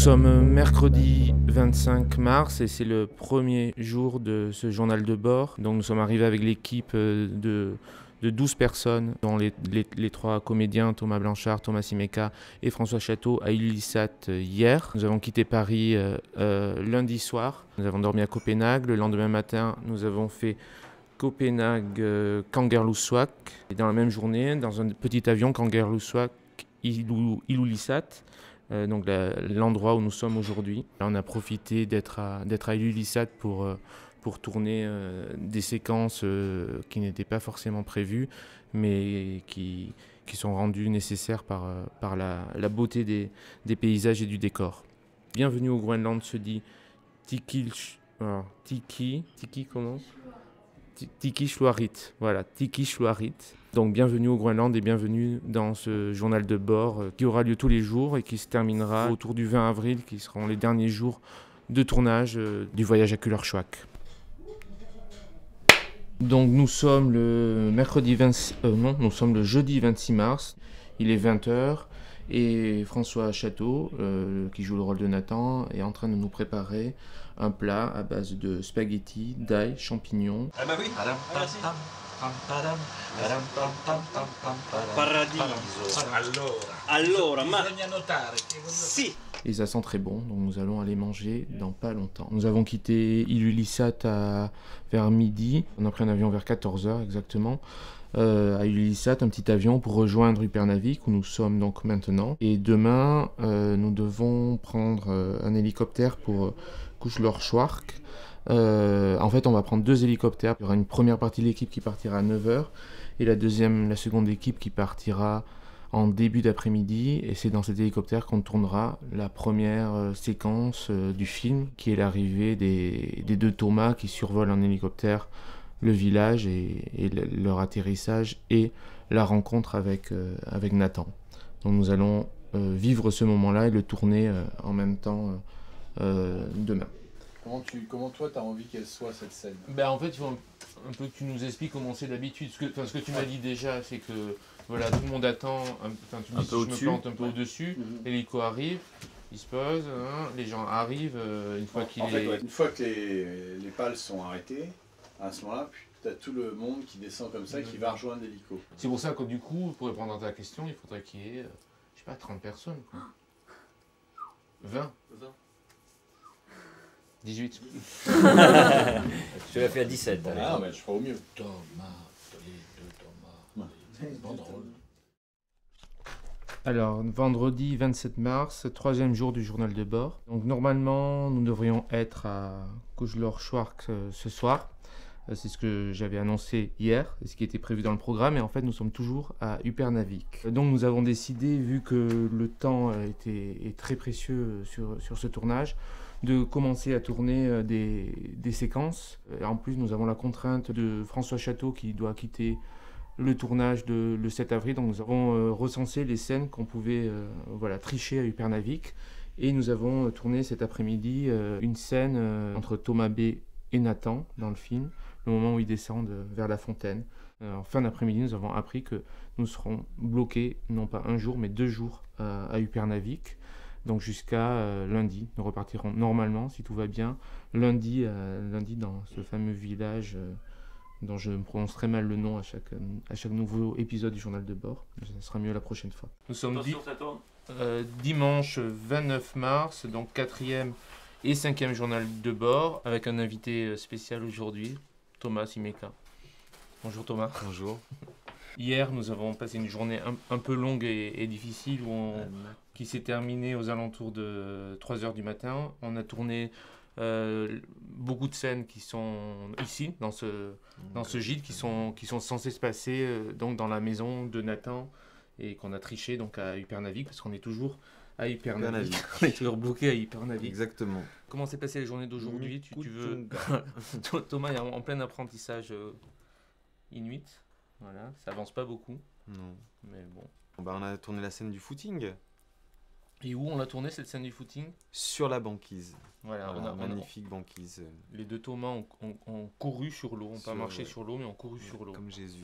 sommes mercredi 25 mars et c'est le premier jour de ce journal de bord. Donc nous sommes arrivés avec l'équipe de 12 personnes, dont les trois comédiens, Thomas Blanchard, Thomas Simeka et François Château, à Ilulissat hier. Nous avons quitté Paris lundi soir. Nous avons dormi à Copenhague. Le lendemain matin, nous avons fait Copenhague-Kangerlussuaq. Et dans la même journée, dans un petit avion, Kangerlussuaq-Ilulissat. Donc l'endroit où nous sommes aujourd'hui. On a profité d'être à Ilulissat pour tourner des séquences qui n'étaient pas forcément prévues, mais qui sont rendues nécessaires par la beauté des paysages et du décor. Bienvenue au Groenland se dit Tiki comment Tiki Shluarit. Voilà, Tiki Shluarit. Donc bienvenue au Groenland et bienvenue dans ce journal de bord qui aura lieu tous les jours et qui se terminera autour du 20 avril, qui seront les derniers jours de tournage du voyage à Kulershoaq. Donc nous sommes le jeudi 26 mars, il est 20h et François Château, qui joue le rôle de Nathan, est en train de nous préparer un plat à base de spaghettis, d'ail, champignons. Ah bah oui. Paradiso. Allora, ma si. Et ça sent très bon, donc nous allons aller manger dans pas longtemps. Nous avons quitté Ilulissat vers midi. On a pris un avion vers 14h exactement. À Ilulissat, un petit avion pour rejoindre Upernavik où nous sommes donc maintenant. Et demain, nous devons prendre un hélicoptère pour Kulershoaq. En fait, on va prendre 2 hélicoptères. Il y aura une première partie de l'équipe qui partira à 9h et la seconde équipe qui partira en début d'après-midi. Et c'est dans cet hélicoptère qu'on tournera la première séquence du film, qui est l'arrivée des 2 Thomas qui survolent en hélicoptère le village et leur atterrissage et la rencontre avec Nathan. Donc nous allons vivre ce moment-là et le tourner en même temps demain. Comment toi t'as envie qu'elle soit cette scène? En fait, il faut un peu que tu nous expliques comment c'est d'habitude. Ce que tu m'as dit déjà, c'est que voilà, tout le monde attend, tu me dis si je me plante un peu au-dessus, l'hélico arrive, il se pose, les gens arrivent une fois qu'il est... Une fois que les pales sont arrêtées, à ce moment-là, tu as tout le monde qui descend comme ça et qui va rejoindre l'hélico. C'est pour ça que du coup, pour répondre à ta question, il faudrait qu'il y ait, je sais pas, 30 personnes, quoi. 20 18. Je l'ai fait à 17. Ah, mais je ferai au mieux. Thomas, les 2 Thomas, banderole. Alors, vendredi 27 mars, 3e jour du journal de bord. Donc normalement, nous devrions être à Kulershoaq ce soir. C'est ce que j'avais annoncé hier, et ce qui était prévu dans le programme. Et en fait, nous sommes toujours à Upernavik. Donc nous avons décidé, vu que le temps est très précieux sur ce tournage, de commencer à tourner des séquences. Et en plus, nous avons la contrainte de François Château qui doit quitter le tournage le 7 avril. Donc nous avons recensé les scènes qu'on pouvait tricher à Upernavik. Et nous avons tourné cet après-midi une scène entre Thomas B et Nathan dans le film, le moment où ils descendent vers la fontaine. En fin d'après-midi, nous avons appris que nous serons bloqués, non pas un jour, mais 2 jours à Upernavik. Donc jusqu'à lundi, nous repartirons normalement, si tout va bien, lundi dans ce fameux village dont je me prononcerai mal le nom à chaque nouveau épisode du journal de bord. Ça sera mieux la prochaine fois. Nous sommes dimanche 29 mars, donc 4e et 5e journal de bord, avec un invité spécial aujourd'hui, Thomas Simeka. Bonjour Thomas. Bonjour. Hier, nous avons passé une journée un peu longue et difficile qui s'est terminée aux alentours de 3h du matin. On a tourné beaucoup de scènes qui sont ici, dans ce gîte, qui sont censées se passer donc dans la maison de Nathan et qu'on a triché donc à Upernavik, parce qu'on est toujours à Upernavik. On est toujours bloqué à Upernavik. Exactement. Comment s'est passée la journée d'aujourd'hui? Tu veux... Thomas est en plein apprentissage inuit. Voilà, ça avance pas beaucoup. Non. Mais bon. On a tourné la scène du footing. Et où on l'a tourné cette scène du footing? Sur la banquise. Voilà, Magnifique banquise. Les 2 Thomas ont couru sur l'eau, pas marché sur l'eau, mais ont couru sur l'eau. Comme Jésus.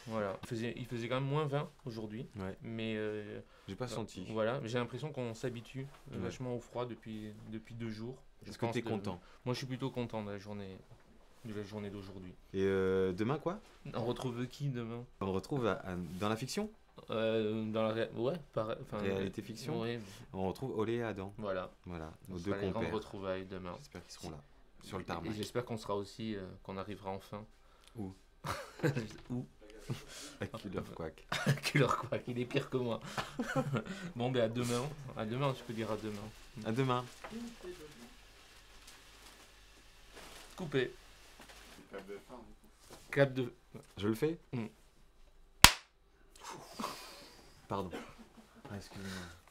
Voilà. Il faisait quand même moins 20 aujourd'hui. Ouais. Mais J'ai pas senti. voilà, j'ai l'impression qu'on s'habitue Ouais. vachement au froid depuis 2 jours. Est-ce que t'es content? Moi je suis plutôt content de la journée d'aujourd'hui. Et demain quoi? On retrouve qui demain? On retrouve dans la fiction? Dans la ouais, pareil. Réalité fiction? Ouais, On retrouve Olé et Adam. voilà. Voilà, nos Ce deux sera les grandes compères. retrouvailles demain. J'espère qu'ils seront là, sur le Et tarmac. j'espère qu'on sera aussi, qu'on arrivera enfin. Où? Où? À Killer Quack. Killer Quack, il est pire que moi. Bon, ben à demain. À demain, tu peux dire à demain. À demain. Coupé. Clap de fin. Clap de. Je le fais? Mm. Pardon. Ah, excusez-moi.